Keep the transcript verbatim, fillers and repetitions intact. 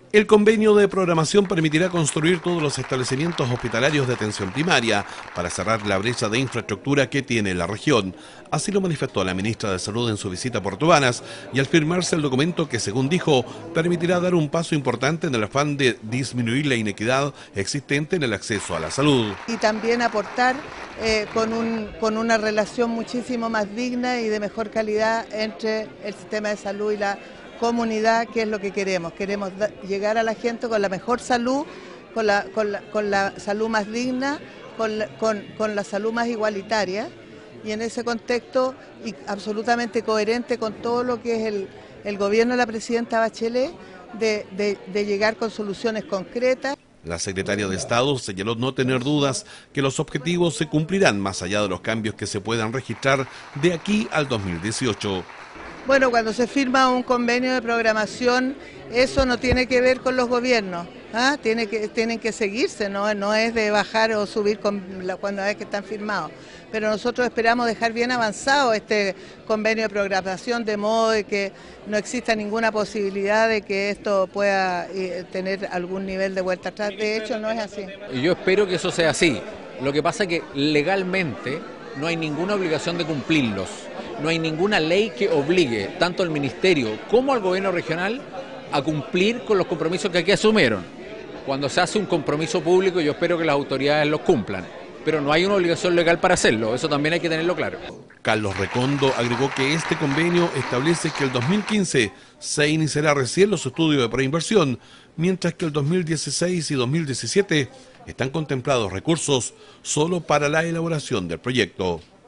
El convenio de programación permitirá construir todos los establecimientos hospitalarios de atención primaria para cerrar la brecha de infraestructura que tiene la región. Así lo manifestó la ministra de Salud en su visita a Puerto Varas y al firmarse el documento que, según dijo, permitirá dar un paso importante en el afán de disminuir la inequidad existente en el acceso a la salud. Y también aportar eh, con, un, con una relación muchísimo más digna y de mejor calidad entre el sistema de salud y la comunidad, que es lo que queremos. Queremos llegar a la gente con la mejor salud, con la, con la, con la salud más digna, con la, con, con la salud más igualitaria, y en ese contexto y absolutamente coherente con todo lo que es el, el gobierno de la presidenta Bachelet, de, de, de llegar con soluciones concretas. La secretaria de Estado señaló no tener dudas que los objetivos se cumplirán más allá de los cambios que se puedan registrar de aquí al dos mil dieciocho. Bueno, cuando se firma un convenio de programación, eso no tiene que ver con los gobiernos, ¿ah? Tiene que, tienen que seguirse, ¿no? No es de bajar o subir con la, cuando es que están firmados. Pero nosotros esperamos dejar bien avanzado este convenio de programación, de modo de que no exista ninguna posibilidad de que esto pueda eh, tener algún nivel de vuelta atrás. De hecho, no es así. Yo espero que eso sea así. Lo que pasa es que legalmente no hay ninguna obligación de cumplirlos. No hay ninguna ley que obligue tanto al Ministerio como al Gobierno regional a cumplir con los compromisos que aquí asumieron. Cuando se hace un compromiso público, yo espero que las autoridades los cumplan, pero no hay una obligación legal para hacerlo, eso también hay que tenerlo claro. Carlos Recondo agregó que este convenio establece que el dos mil quince se iniciará recién los estudios de preinversión, mientras que el dos mil dieciséis y dos mil diecisiete están contemplados recursos solo para la elaboración del proyecto.